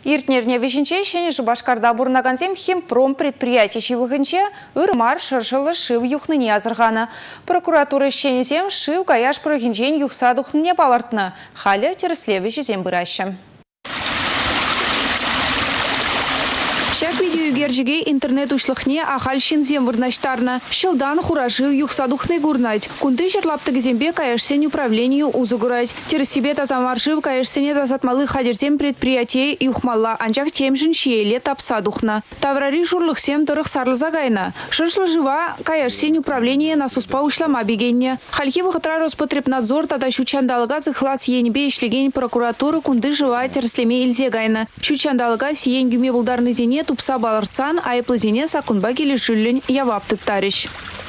Иртнерне вешенче шене Башкарда бурнаганзем химпром предприятие шивыгынче ырмар шыршылы шив юхныне азырғаны. Прокуратура шенезем шив каяш прогинжен юхса духныне балартны. Халі тереслеве жезем бұращы. Шак видеогержиге интернет ушлыхне ахал шинзем вырнаштарна. Шылдан хуражив юхсадухны гурнать. Кунды жерлапты гезембе каяшсен управлению узугурать. Терсибе тазамаршив каяшсене тазатмалы хадерзем предприятие юхмалла анчах темжин шиеле тапсадухна. Таврари журлыхсем дырых сарлызагайна. Шыршлы жива каяшсен управление насуспа ушлама бегенне. Хальхи вахытра Роспотребнадзор тада щучандалыга зыхлас енебе ишлеген прокуратуры кунды жива терслеме илзегайна. Щучандалыга сиен гюме булдарны зене тупса баларсан, айплы зене сакунба келешүлін явапты тариш.